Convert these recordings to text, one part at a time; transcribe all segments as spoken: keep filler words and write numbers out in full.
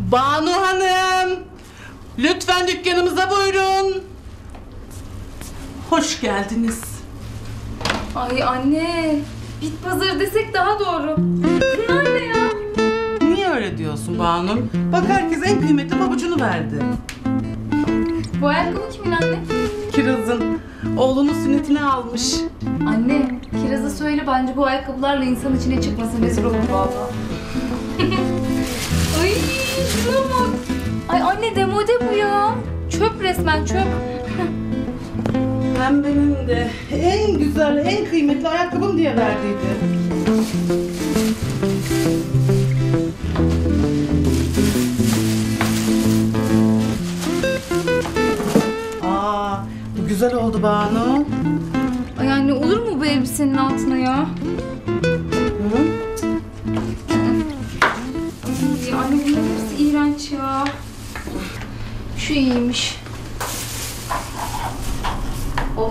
Banu Hanım, lütfen dükkanımıza buyurun. Hoş geldiniz. Ay anne, bit pazarı desek daha doğru. Bunlar ne ya? Niye öyle diyorsun Banu? Bak herkes en kıymetli pabucunu verdi. Bu ayakkabı kimin anne? Kiraz'ın oğlunun sünnetini almış. Anne, Kiraz'a söyle bence bu ayakkabılarla insan içine çıkmasın, rezil olur valla. Ay şuna bak. Ay anne demode bu ya. Çöp resmen çöp. Hem benim de en güzel, en kıymetli ayakkabım diye verdiydi. Aa, bu güzel oldu Banu. Ay anne olur mu bu elbisenin altına ya? Hı? Ay anne bunların hepsi iğrenç ya. Şu iyiymiş. Oh.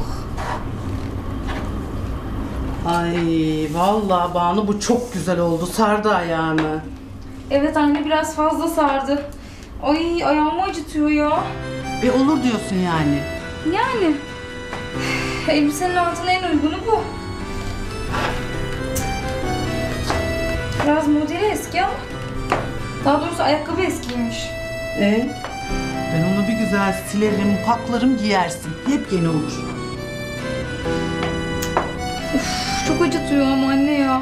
Ay vallahi Banu bu çok güzel oldu. Sardı ayağını. Evet anne biraz fazla sardı. Ay ayağımı acıtıyor ya. E olur diyorsun yani. Yani. Elbisenin altına en uygunu bu. Biraz modeli eski ama. Daha doğrusu ayakkabı eskiymiş. E ben onu bir güzel silerim, paklarım, giyersin. Yepyeni olur. Uf, çok acıtıyor ama anne ya.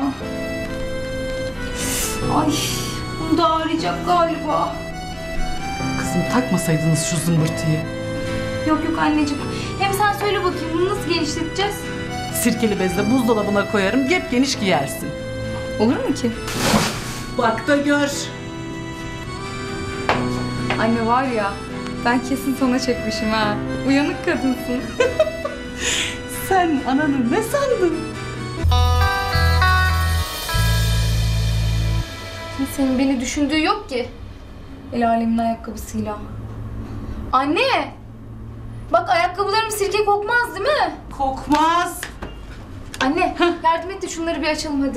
Ay, bunu da ağrıyacak galiba. Kızım takmasaydınız şu zımbırtıyı. Yok yok anneciğim. Hem sen söyle bakayım bunu nasıl genişleteceğiz? Sirkeli bezle buzdolabına koyarım, yep geniş giyersin. Olur mu ki? Bak da gör. Anne var ya, ben kesin sana çekmişim ha. Uyanık kadınsın. Sen ananı ne sandın? Kimsenin beni düşündüğü yok ki. El alemin ayakkabısıyla. Anne! Bak ayakkabılarım sirke kokmaz değil mi? Kokmaz. Anne yardım et de şunları bir açalım hadi.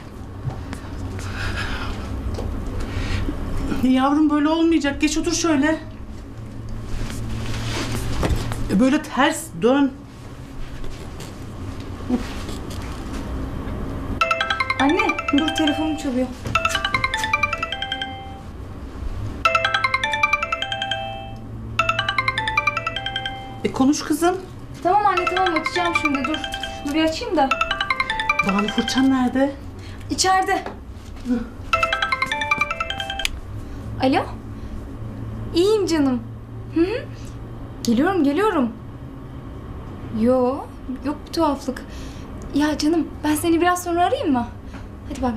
Yavrum böyle olmayacak. Geç otur şöyle. E, Böyle ters dön. Anne dur telefonum çalıyor. E konuş kızım. Tamam anne tamam açacağım şimdi dur. Şunu bir açayım da. Banu fırçan nerede? İçeride. Alo? İyiyim canım. Hı hı. Geliyorum geliyorum. Yo yok bir tuhaflık. Ya canım ben seni biraz sonra arayayım mı? Hadi bay bay.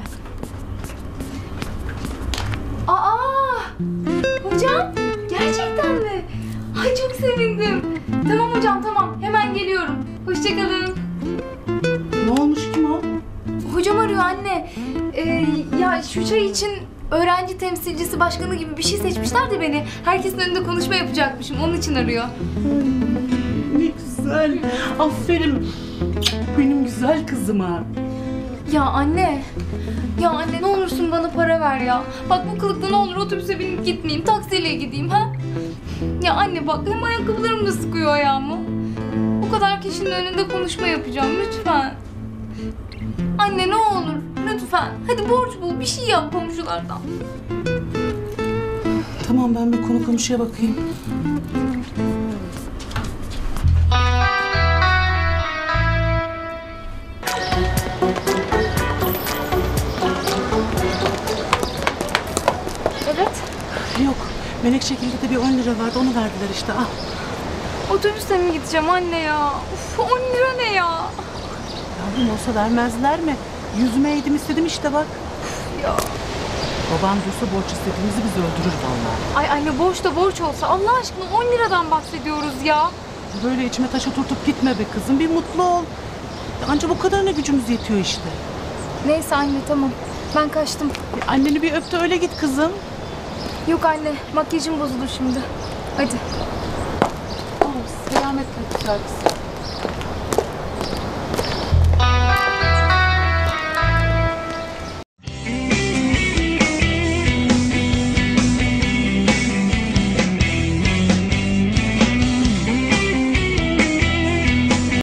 Aa! Hocam gerçekten mi? Ay çok sevindim. Tamam hocam tamam hemen geliyorum. Hoşçakalın. Ne olmuş kim o? Hocam arıyor anne. Ee, ya şu çay için öğrenci temsilcisi başkanı gibi bir şey seçmişler de beni. Herkesin önünde konuşma yapacakmışım. Onun için arıyor. Ne güzel. Aferin. Benim güzel kızıma. Ya anne. Ya anne ne olursun bana para ver ya. Bak bu kılıkta ne olur otobüse binip gitmeyeyim. Taksiyle gideyim ha. Ya anne bak hem ayakkabılarım da sıkıyor ayağımı. O kadar kişinin önünde konuşma yapacağım lütfen. Anne ne olur lütfen. Hadi borç bul bir şey yap komşulardan. Tamam ben bir konu komşuya bakayım. Evet. Yok. Menekşegil'de de bir on lira vardı. Onu verdiler işte. Al. Otobüste mi gideceğim anne ya? Uf on lira ne ya? Yavrum olsa vermezler mi? Yüzüme eğdim istedim işte bak. Ya. Baban duysa borç istediğimizi bizi öldürür vallahi. Ay anne borç da borç olsa Allah aşkına on liradan bahsediyoruz ya. Böyle içime taş oturtup gitme be kızım. Bir mutlu ol. Anca bu kadarına gücümüz yetiyor işte. Neyse anne tamam. Ben kaçtım. E, anneni bir öp de öyle git kızım. Yok anne makyajım bozulur şimdi. Hadi. Oh, selametle güzel kızım.